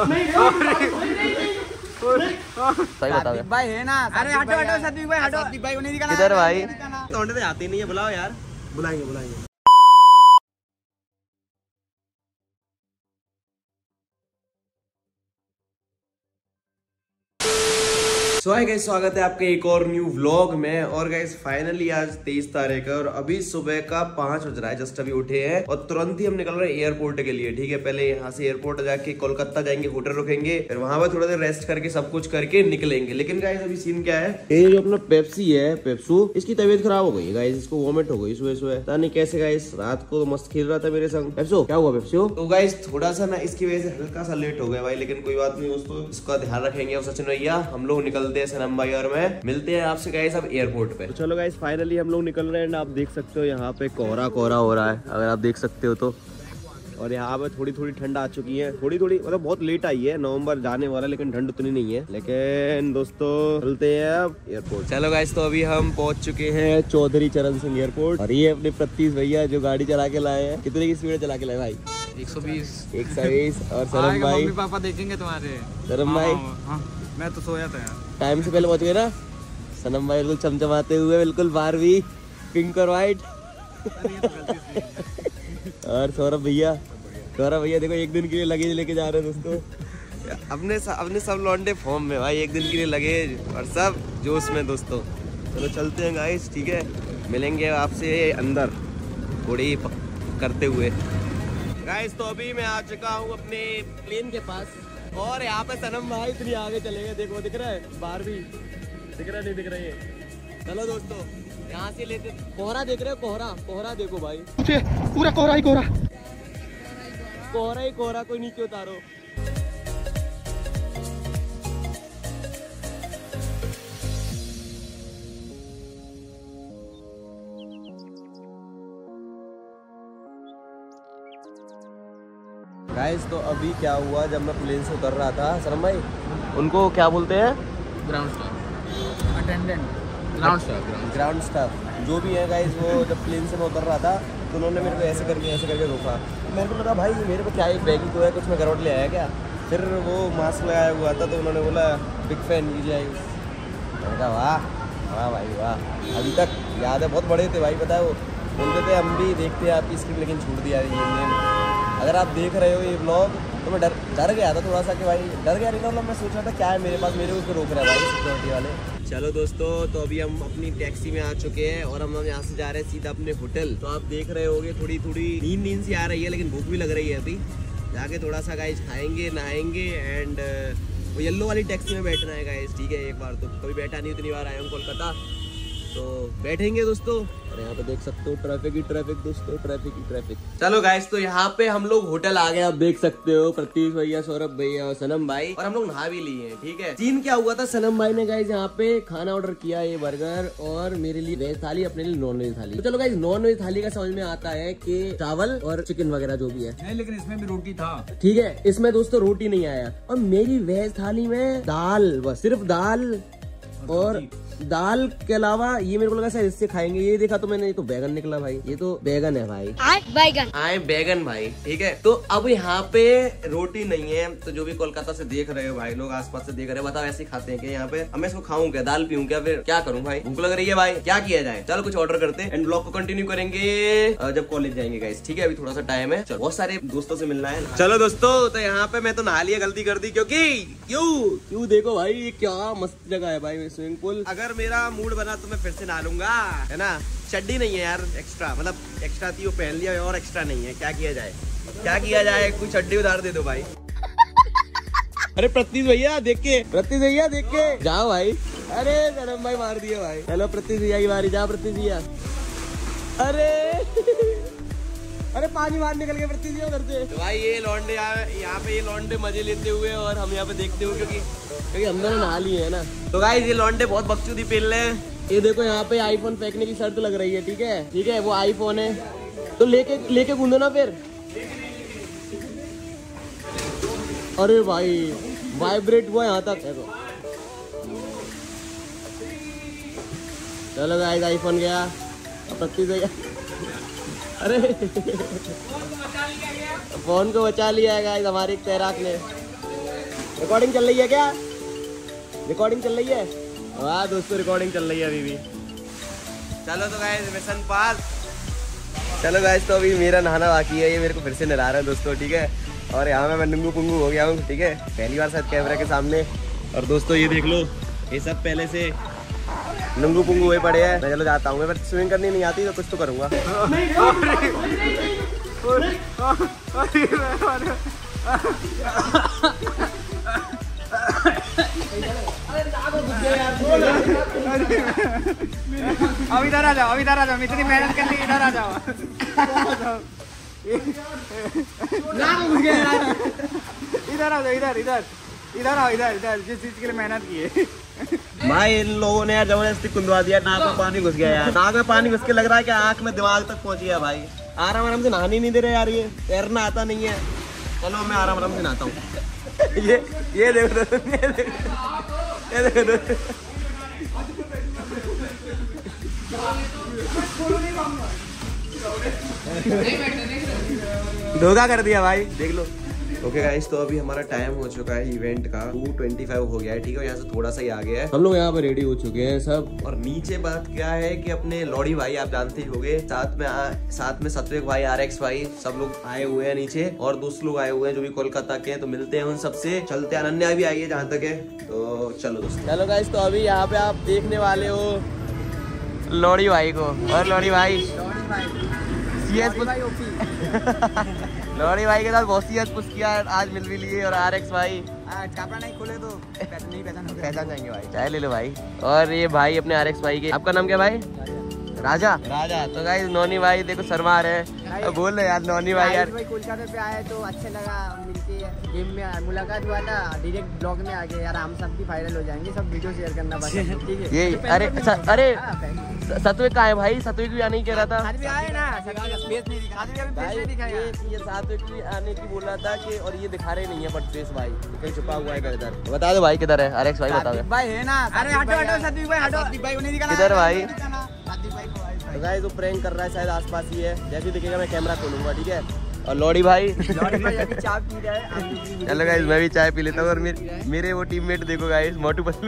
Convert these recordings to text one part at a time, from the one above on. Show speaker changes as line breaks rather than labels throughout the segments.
सही बता
भाई है ना। अरे हटो हटो सात्विक भाई हटो। सात्विक भाई को नहीं दिखाना।
किधर भाई?
तोड़ने तो आते नहीं है, बुलाओ यार। बुलाएंगे बुलाएंगे। सो हाय गाइस, स्वागत है आपके एक और न्यू व्लॉग में। और गाइस फाइनली आज 23 तारीख है और अभी सुबह का 5 बज रहा है। जस्ट अभी उठे हैं और तुरंत ही हम निकल रहे हैं एयरपोर्ट के लिए। ठीक है, पहले यहाँ से एयरपोर्ट जाके कोलकाता जाएंगे, होटल रुकेंगे, फिर वहां पर थोड़ा देर रेस्ट करके सब कुछ करके निकलेंगे। लेकिन गाइस अभी सीन क्या है, ये जो अपना पेप्सी है, पेप्सू, इसकी तबीयत खराब हो गई गाइस। इसको वॉमिट हो गई सुबह सुबह, पता नहीं कैसे गाइस। रात को तो मस्त खेल रहा था मेरे संग। पेप्सू क्या हुआ पेप्सू? तो गाइस थोड़ा सा ना इसकी वजह से हल्का सा लेट हो गया भाई, लेकिन कोई बात नहीं दोस्तों, इसका ध्यान रखेंगे। और सचिन भैया हम लोग निकलते हैं, सनम भाई और मिलते हैं आपसे गाइस अब एयरपोर्ट पे। तो चलो गाइस फाइनली हम लोग निकल रहे हैं। आप देख सकते हो यहाँ पे कोहरा कोहरा हो रहा है, अगर आप देख सकते हो तो। और यहाँ पे थोड़ी थोड़ी ठंड आ चुकी है, थोड़ी थोड़ी मतलब बहुत लेट आई है, नवंबर जाने वाला, लेकिन ठंड उतनी नहीं है। लेकिन दोस्तों चलते हैं अब एयरपोर्ट। चलो गाइस, तो अभी हम पहुंच चुके हैं चौधरी चरण सिंह एयरपोर्ट। और ये अपने प्रतीश भैया जो गाड़ी चला के लाए हैं। कितने की स्पीड चला के लाए भाई? 120। और सरम भाई,
मम्मी पापा देखेंगे तुम्हारे।
सरम भाई
मैं तो सोया था यार।
टाइम से पहले पहुंच गए ना। सनम भाई बिल्कुल चमचमाते हुए, बिल्कुल बारहवीं, पिंक और व्हाइट। और सौरभ भैया देखो एक दिन के लिए लगेज लेके जा रहे हैं दोस्तों। अपने सब लौंडे फॉर्म में भाई, एक दिन के लिए लगेज और सब जोश में दोस्तों। चलो चलते हैं गाइस, ठीक है, मिलेंगे आपसे अंदर थोड़ी करते हुए गाइस। तो अभी मैं आ चुका हूँ अपने प्लेन के पास और यहाँ पे सनम भाई इतनी आगे चले गए। देखो दिख रहा है, बारहवीं दिख रहा नहीं दिख रही है। चलो दोस्तों यहाँ से लेते, कोहरा देख रहे हो, कोहरा देखो भाई, पूरा कोहरा ही कोहरा, कोई नीचे उतारो। गाइस तो अभी क्या हुआ, जब मैं प्लेन से उतर रहा था, शर्म भाई उनको क्या बोलते हैं, ground staff,
attendant,
ground staff जो भी है गाइस। वो जब प्लेन से मैं उतर रहा था तो उन्होंने मेरे को ऐसे करके रोका। मेरे को लगा भाई मेरे को क्या, एक बैग ही तो है, कुछ मैं गड़बड़ ले आया क्या। फिर वो मास्क लगाया हुआ था तो उन्होंने बोला बिग फैन लीजिए। मैंने कहा वाह भाई वाह, अभी तक याद है, बहुत बड़े थे भाई, पता है वो बोलते थे हम भी देखते हैं आपकी स्क्रीन, लेकिन छूट दिया है। अगर आप देख रहे हो ये ब्लॉग तो मैं डर गया था थोड़ा सा कि भाई, डर गया नहीं मतलब मैं सोच रहा था क्या है मेरे पास, मेरे को रोक रहा है भाई सिक्योरिटी वाले। चलो दोस्तों, तो अभी हम अपनी टैक्सी में आ चुके हैं और हम यहाँ से जा रहे हैं सीधा अपने होटल। तो आप देख रहे होगे थोड़ी नींद सी आ रही है, लेकिन भूख भी लग रही है। अभी जाके थोड़ा सा गाइस खाएंगे, नहाएंगे एंड वो येलो वाली टैक्सी में बैठना है गाइस, ठीक है। एक बार तो कभी बैठा नहीं, उतनी बार आया हूँ कोलकाता, तो बैठेंगे दोस्तों। और यहाँ पे देख सकते हो ट्रैफिक ही ट्रैफिक दोस्तों, ट्रैफिक ही ट्रैफिक। चलो गाइस, तो यहाँ पे हम लोग होटल आ गए, आप देख सकते हो, प्रतीश भैया, सौरभ भैया और सनम भाई, और हम लोग नहा भी लिए हैं, ठीक है। सीन क्या हुआ था, सनम भाई ने गाइस यहाँ पे खाना ऑर्डर किया, ये बर्गर, और मेरे लिए वेज थाली, अपने लिए नॉन वेज थाली। तो चलो गाइस, नॉन वेज थाली का समझ में आता है कि चावल और चिकन वगैरह जो भी है,
नहीं लेकिन इसमें भी रोटी था,
ठीक है। इसमें दोस्तों रोटी नहीं आया। और मेरी वेज थाली में दाल, बस सिर्फ दाल, और दाल के अलावा ये मेरे को लगा शायद इससे खाएंगे। ये देखा तो मैंने, ये तो बैगन निकला भाई, ये तो बैगन है भाई, बैगन भाई, ठीक है। तो अब यहाँ पे रोटी नहीं है, तो जो भी कोलकाता से देख रहे हो भाई लोग, आसपास से देख रहे हो, बताओ ऐसे खाते हैं क्या यहाँ पे? अब मैं इसको खाऊं क्या, दाल पीऊं क्या, फिर क्या करूं भाई, भूख लग रही है भाई, क्या किया जाए। चलो कुछ ऑर्डर करते हैं एंड ब्लॉग को कंटिन्यू करेंगे जब कॉलेज जाएंगे गाइस, ठीक है। अभी थोड़ा सा टाइम है, बहुत सारे दोस्तों से मिलना है। चलो दोस्तों, तो यहाँ पे मैं तो नहा लिया, गलती कर दी, क्योंकि क्यों देखो भाई, ये क्या मस्त जगह है भाई, स्विमिंग पूल। अगर मेरा मूड बना तो मैं फिर से नहा लूंगा, है ना। चड्डी नहीं है यार एक्स्ट्रा, मतलब एक्स्ट्रा थी वो पहन लिया, और एक्स्ट्रा नहीं है, क्या किया जाए, कोई चड्डी उधार दे दो भाई। अरे प्रतीश भैया देख के जाओ भाई। अरे धर्म भाई मार दिया भाई। चलो प्रतीश भैया की बारी, जा प्रतीश भैया। अरे पानी बाहर निकल गया प्रतीश भैया उधर से। तो भाई ये लौंडे यहाँ पे, ये लौंडे मजे लेते हुए और हम यहाँ पे देखते हुए, क्योंकि हम दोनों नहा लिए है ना। तो गाइस ये लौंडे बहुत बकचोदी पेल रहे हैं। ये देखो यहाँ पे आईफोन फेंकने की शर्त लग रही है, ठीक है, वो आईफोन है तो लेके गूंदो ना फिर। अरे भाई वाइब्रेट हुआ यहाँ तक। चलो गाइस, आईफोन गया, प्रतीश भैया, अरे फोन को बचा लिया है गाइस हमारे एक तैराक ने। रिकॉर्डिंग चल रही है क्या? रिकॉर्डिंग चल रही है? वाह दोस्तों, रिकॉर्डिंग चल रही है अभी भी। चलो तो गाइस मिशन पास। चलो गाइस, तो अभी मेरा नहाना बाकी है, ये मेरे को फिर से नहला रहा है दोस्तों, ठीक है। और यहाँ मैं नंगू पुंगू हो गया हूँ, ठीक है, पहली बार शायद कैमरे के सामने। और दोस्तों ये देख लो, ये सब पहले से नंगू पुंगू हुए पड़े हैं। मैं चलो जाता हूँ, मैं स्विमिंग करनी नहीं आती तो कुछ तो करूँगा।
अब इधर आ जाओ, अब इधर आ जाओ, इतनी मेहनत कर ली, इधर आ जाओ। इधर आ जाओ, इधर इधर इधर आओ, इधर इधर, जिस चीज के लिए मेहनत की है।
भाई इन लोगों ने यार जबरदस्ती कुंदवा दिया, नाक में पानी घुस गया यार। नाक में पानी घुस के लग रहा है कि आंख में दिमाग तक पहुंच गया भाई। आराम आराम से नहाने नहीं दे रहे यार, ये तैरना आता नहीं है। चलो मैं आराम आराम से नहाता हूँ। ये देखो, ये देखो। धोखा कर दिया भाई, देख लो। ओके गाइस, तो अभी हमारा टाइम हो चुका है इवेंट का, 2:25 हो गया है, ठीक है। यहाँ से थोड़ा सा ही आगे है, हम लोग यहाँ पे रेडी हो चुके हैं सब। और नीचे बात क्या है कि अपने लॉडी भाई आप जानते ही होंगे, साथ में सत्विक भाई, RX भाई, सब लोग आए हुए हैं नीचे। और दोस्त लोग आए हुए हैं जो भी कोलकाता के हैं, तो मिलते हैं उन सबसे। चलते हैं, अनन्या भी आई है जहाँ तक है, तो चलो दोस्तों। चलो गाइस, तो अभी यहाँ पे आप देखने वाले हो लॉडी भाई को। और लॉडी भाई लॉडी भाई के साथ बहुत सी पुश किया, आज मिल भी लिए। और RX भाई
छापरा नहीं खोले तो नहीं
पहचान जाएंगे भाई। चाय ले लो भाई। और ये भाई अपने RX भाई के, आपका नाम क्या भाई? राजा। तो गाइस नौनी भाई देखो शर्मा रहे हैं, बोल रहे यार नौनी भाई यार
कोलकाता पे आए तो अच्छा लगा मिलके, गेम में मुलाकात हुआ था, डायरेक्ट ब्लॉग में आ गए यार। हम सब भी वायरल हो जाएंगे, सब वीडियो शेयर करना बस, ठीक है।
ये अरे अरे सत्विक कहाँ है भाई? सत्विक भी आने ही कह रहा था।
भी आए ना,
ये सात्विक भी आने की बोल रहा था कि, और ये दिखा रहे नहीं है बट फेस भाई कहीं छुपा हुआ है इधर। बता दो भाई किधर है RX भाई, बता दो
भाई है ना। अरे हटो हटो, सत्विक भाई हटो, सत्विक भाई उन्हें दिखाना
किधर भाई?
भाई
गाइस वो प्रैंक कर रहा है, शायद आसपास ही है। जैसे दिखेगा मैं कैमरा खोलूंगा, ठीक है। और लॉडी भाई
अभी चाय पी रहा है।
चलो गाइस मैं भी चाय पी लेता हूँ। और मेरे वो टीममेट देखो गाइस, मोटू पतलू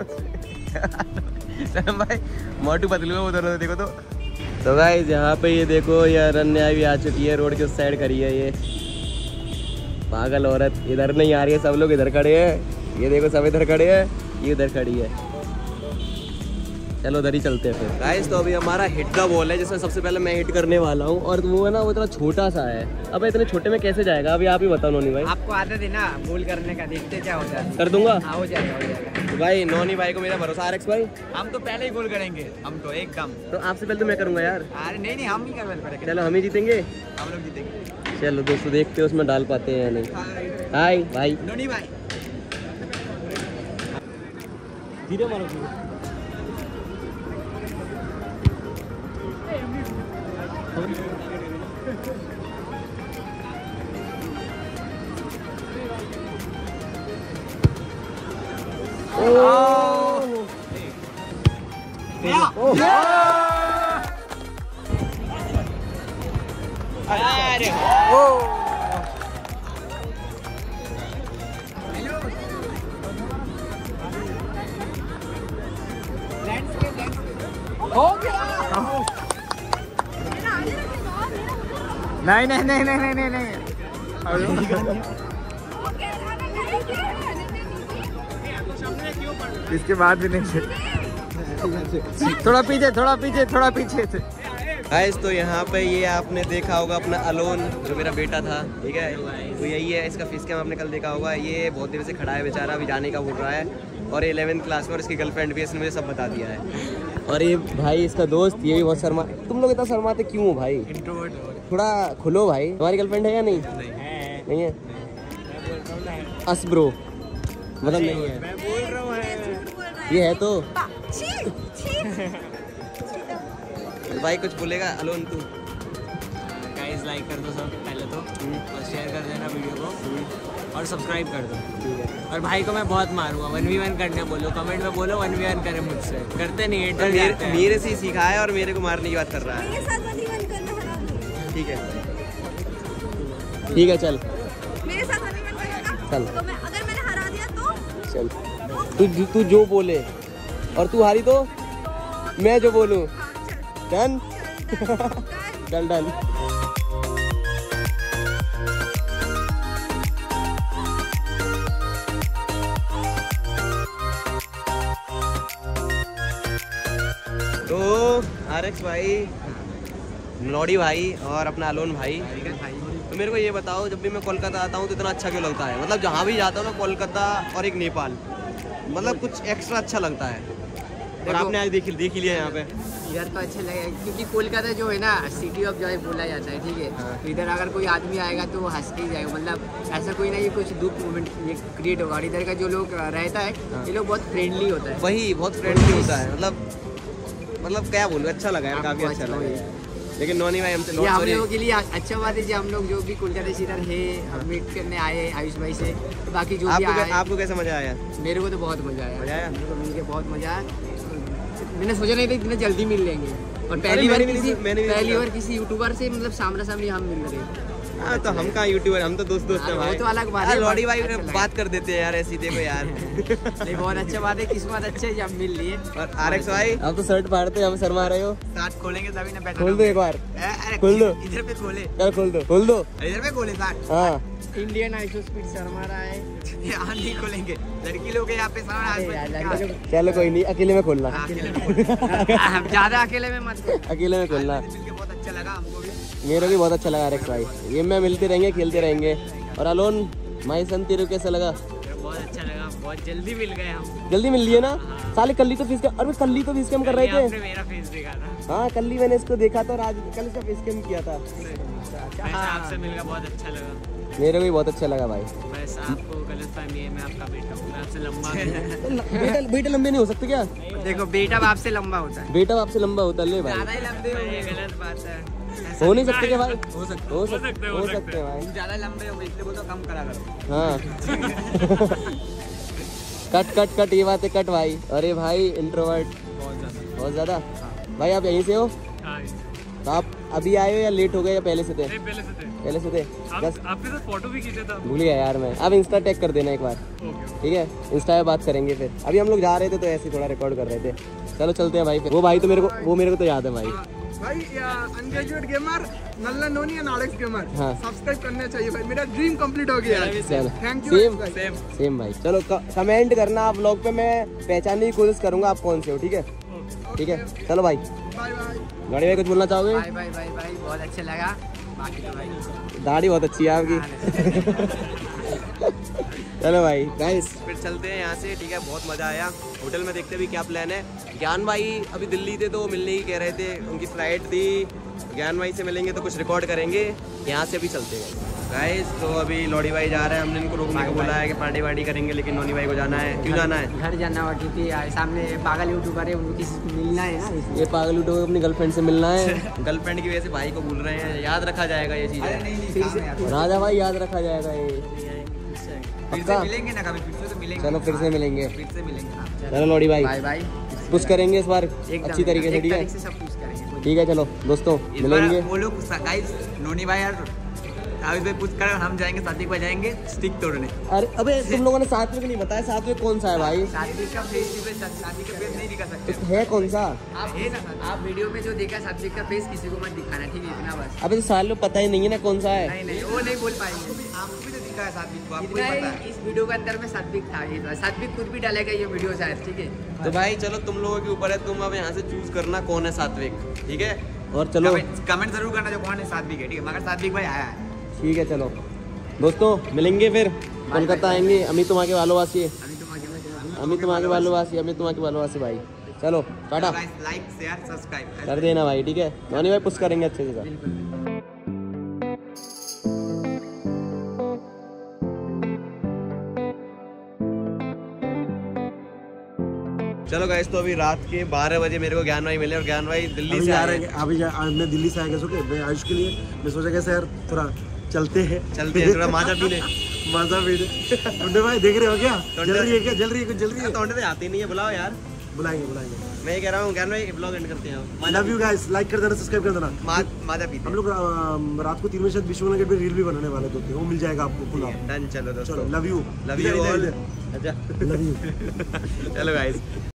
भाई, मोटू पतलू है वो दोनों, देखो तो गाइस यहाँ पे ये देखो, ये अनन्या भी आ चुकी है, रोड के उस साइड खड़ी है। ये पागल औरत इधर नहीं आ रही है, सब लोग इधर खड़े हैं। ये देखो सब इधर खड़े हैं, ये इधर खड़ी है। चलो उधर ही चलते हैं फिर गाइस। तो अभी हमारा हिट द बॉल है, जिसमें सबसे पहले मैं हिट करने वाला हूँ। और वो है ना, वो इतना छोटा सा है। अब इतने छोटे में कैसे जाएगा? अभी आप ही बताओ नौनी भाई।
आपको आदत है ना गोल करने का, देखते क्या होता है।
कर दूंगा,
हो जाएगा।
तो भाई नौनी भाई को मेरा भरोसा। RX भाई
हम तो पहले ही गोल करेंगे, हम तो एकदम।
तो आपसे पहले तो मैं करूंगा यार।
अरे नहीं हम ही कर,
चलो हम ही जीतेंगे,
हम लोग जीतेंगे।
चलो दोस्तों देखते हैं उसमें डाल पाते हैं या नहीं। हाय भाई
नौनी भाई,
धीरे मारो।
नहीं नहीं नहीं नहीं नहीं नहीं इसके बाद भी नहीं। थोड़ा पीछे थोड़ा पीछे थोड़ा पीछे से।
गाइस तो यहाँ पे ये आपने देखा होगा अपना अलोन, जो मेरा बेटा था, ठीक है। तो यही है इसका फेस कैम, आपने कल देखा होगा। ये बहुत देर से खड़ा है बेचारा, अभी जाने का बोल रहा है। और 11th क्लास में, और इसकी गर्लफ्रेंड भी, इसने मुझे सब बता दिया है। और ये भाई इसका दोस्त, ये भी बहुत शर्मा। तुम लोग इतना शर्माते क्यों हो भाई? थोड़ा खुलो भाई। तुम्हारी गर्लफ्रेंड है या नहीं? नहीं है। अस ब्रो मतलब नहीं है,
मैं बोल रहा हूँ
ये है तो भाई कुछ बोलेगा अलोन तू?
गाइस लाइक कर दो सब पहले तो, और शेयर कर देना वीडियो को, और सब्सक्राइब कर दो। और भाई को मैं बहुत मारूंगा, 1v1 करने बोलो, कमेंट में बोलो 1v1 करे मुझसे। करते नहीं है,
मेरे से ही सीखा है और मेरे को मारने की बात कर रहा है।
मेरे साथ 1v1 करना हरा दो।
ठीक है ठीक है, चल
मेरे साथ 1v1 करेगा
चल।
तो मैं, अगर मैंने हरा दिया
चल तू जो बोले और तू हारी तो मैं जो बोलूं। डन। Done done. तो RX भाई, लॉडी भाई और अपना अलोन भाई, तो मेरे को ये बताओ, जब भी मैं कोलकाता आता हूँ तो इतना अच्छा क्यों लगता है? मतलब जहाँ भी जाता हूँ ना, कोलकाता और एक नेपाल, मतलब कुछ एक्स्ट्रा अच्छा लगता है। और आपने आज देख ही लिया यहाँ पे।
इधर तो अच्छा लगेगा क्योंकि कोलकाता जो है ना सिटी ऑफ जॉय बोला जाता है, ठीक है। तो इधर अगर कोई आदमी आएगा तो वो हंस के ही जाएगा, मतलब ऐसा कोई ना ये कुछ दुख मोमेंट ये क्रिएट होगा। और इधर का जो लोग रहता है ये लोग बहुत फ्रेंडली होता है।
वही बहुत फ्रेंडली होता है, मतलब क्या बोलूँ, अच्छा लगा यार, काफ़ी अच्छा लगा। लेकिन नोनी भाई हमसे
ये हम लोगों के लिए अच्छा बात है जो हम लोग जो भी कोलकाता से इधर है मीट करने आए आयुष भाई से। तो बाकी जो भी आया,
आपको कैसा मजा आया?
मेरे को तो बहुत मजा आया।
मजा आया?
मेरे को मिल के बहुत मजा आया। मैंने सोचा नहीं था इतना जल्दी मिल लेंगे, और पहली बार किसी यूट्यूबर से मतलब सामने सामने हम मिल रहे हैं।
हाँ तो हम कहाँ यूट्यूबर, हम तो दोस्त हैं भाई।
वो तो अलग बात है।
लॉडी भाई बात कर देते हैं यार ऐसी, देखो यार।
नहीं बहुत अच्छा बात है, किस्मत अच्छे जब मिल लिए।
और RX भाई आप तो शर्ट फाड़ते, हम शर्मा रहे हो।
साथ खोलेंगे तभी ना बैठा।
खोल दो एक बार, खोल दो
इधर पे खोले,
खोल दो
इधर पे खोले साथ।
हाँ
इंडियन आइसो स्पीड शर्मा रहा है, यहाँ नहीं खोलेंगे। लड़की लोग यहाँ पे
चलो कोई नहीं, अकेले में खोलना।
ज्यादा अकेले में मत,
अकेले में खोलना।
बहुत अच्छा लगा हमको भी।
मेरे भी बहुत अच्छा लगा RX भाई, ये मैं मिलते रहेंगे, खेलते रहेंगे। और अलोन माई सन तेरे को कैसा लगा?
बहुत अच्छा लगा, बहुत जल्दी मिल गए हम।
जल्दी मिल लिए ना? साले कल्ली तो फेस कैम, अरे कल्ली तो फेस कैम कर रहे थे।
मेरा फेस देखा था।
हाँ कल्ली मैंने इसको देखा था और आज कल इसका फेस कैम किया था।
वैसे आपसे मिलकर बहुत अच्छा लगा।
मेरे को भी बहुत अच्छा लगा भाई।
बस आपको गलतफहमी है, मैं आपका बेटा हूँ, मैं आपसे लंबा
बेटा लंबे नहीं हो सकते क्या?
देखो बेटा बाप से लंबा होता है।
बेटा आपसे लंबा होता है ले भाई।
ज्यादा ही लंबे हो,
ये गलत बात है।
हो नहीं सकते क्या भाई? हो सकते
हैं
हैं भाई।
ज्यादा लंबे हो इसलिए वो तो कम करा करो।
हाँ कट ये बात है, कट भाई। अरे भाई इंट्रोवर्ट बहुत ज्यादा। भाई आप यहीं से हो? तो आप अभी आए हो या लेट हो गए या पहले से थे? पहले से थे। बस
आपके साथ फोटो भी खींचा था।
भूल गया यार मैं। अब इंस्टा टैग कर देना एक बार, ठीक है? इंस्टा पे बात करेंगे फिर। अभी हम लोग जा रहे थे तो ऐसे थोड़ा रिकॉर्ड कर रहे थे। चलो चलते हैं भाई फिर। वो भाई तो मेरे को तो याद है भाई।
अनग्रेजुएट गेमर नल्ला नोनी एंड RX गेमर
हाँ।
सब्सक्राइब करना चाहिए भाई, मेरा ड्रीम कंप्लीट हो गया।
चलो
थैंक यू।
सेम भाई। चलो कमेंट करना आप व्लॉग पे, मैं पहचानने की कोशिश करूंगा आप कौन से हो, ठीक है? ठीक है चलो भाई।
Bye bye.
गाड़ी भाई कुछ बोलना चाहोगे?
भाई बहुत अच्छा लगा। बाकी तो भाई
दाढ़ी बहुत अच्छी है आपकी। चलो भाई गाइस फिर चलते हैं यहाँ से, ठीक है? बहुत मज़ा आया। होटल में देखते भी क्या प्लान है। ज्ञान भाई अभी दिल्ली थे तो वो मिलने ही कह रहे थे, उनकी फ्लाइट थी। ज्ञान भाई से मिलेंगे तो कुछ रिकॉर्ड करेंगे, यहाँ से भी चलते हैं गाइस। तो अभी लॉडी भाई जा रहे हैं, हमने इनको रोकने को बोला है कि पार्टी वार्टी करेंगे, लेकिन नोनी भाई को जाना है। क्यों जाना है?
घर जाना हुआ क्योंकि सामने पागल यूट्यूबर है, उनको किसी से मिलना है ना।
ये पागल यूट्यूबर अपनी गर्लफ्रेंड से मिलना है। गर्लफ्रेंड की वजह से भाई को भूल रहे हैं। याद रखा जाएगा ये चीज़। राजा भाई याद रखा जाएगा ये। पक्का?
मिलेंगे ना कभी, फिर से तो मिलेंगे।
चलो फिर से मिलेंगे।
मिलेंगे।
चलो लॉडी भाई
बाय
कुछ करेंगे इस बार अच्छी तरीके से, ठीक है?
सब कुछ करेंगे।
ठीक है चलो दोस्तों मिलेंगे।
वो लोग गाइस नोनी भाई यार आयुष भाई पूछ कर हम जाएंगे, सात्विक भाई जाएंगे स्टिक तोड़ने।
अरे अबे तुम लोगों ने सात्विक नहीं बताया, सात्विक कौन सा है भाई?
सात्विक का फेस सात्विक का फेस नहीं दिखा सकते।
तो है कौन सा?
आप वीडियो में जो देखा सात्विक का फेस किसी को मत दिखाना, ठीक है? इतना बस।
अबे तो साल में पता ही नहीं है ना कौन सा है।
नहीं वो नहीं बोल पाएंगे। आपको भी तो दिखा है सात्विक को, आपको ही पता है। इस वीडियो के अंदर में सात्विक था, सात्विक खुद भी डालेगा ये वीडियो शायद, ठीक है?
तो भाई चलो तुम लोगों के ऊपर है, तुम अब यहाँ से चूज करना कौन है सात्विक, ठीक है? और चलो
कमेंट जरूर करना जो कौन है सात्विक है, ठीक है? मगर सात्विक भाई आया है।
ठीक है चलो दोस्तों मिलेंगे फिर। कोलकाता आएंगे। अमित तुम आके वालोवासी, अमित तुम आके वालोवासी भाई। चलो टाटा।
लाइक शेयर सब्सक्राइब
कर देना भाई, ठीक है? नोनी भाई पुश करेंगे अच्छे से। चलो गाइस तो अभी रात के 12 बजे मेरे को ज्ञान भाई मिले, और ज्ञान भाई दिल्ली से आ रहे हैं।
अभी मैं दिल्ली से आ गया, सुके मैं आयुष के लिए मैं सोचा कैसे यार थोड़ा चलते हैं
थोड़ा माजा पीने।
मजा पीने। टुंडे भाई देख रहे हो क्या? जल रही है क्या? जल रही है कुछ जल रही है?
तोड़ने तो आती नहीं है, बुलाओ यार।
बुलाएंगे बुलाएंगे।
मैं ये कह रहा हूँ ज्ञान भाई ब्लॉग एंड करते हैं।
लव यू गाइस, लाइक कर देना, सब्सक्राइब कर देना।
माता पीते
हम लोग रात को 3 बजे शायद विश्वनगर पे रील भी बनाने वाले थे, वो मिल जाएगा आपको खुला।
डन। चलो दोस्तों,
चलो love you
love you all. अच्छा
लव यू
चलो गाइस।